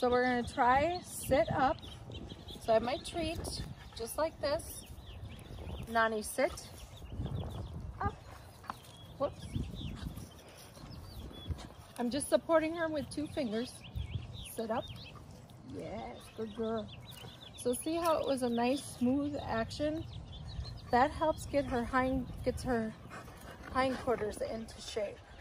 So we're gonna try sit up. So I have my treat, just like this. Nani, sit up. Whoops. I'm just supporting her with 2 fingers. Sit up. Yes, good girl. So see how it was a nice smooth action? That helps gets her hindquarters into shape.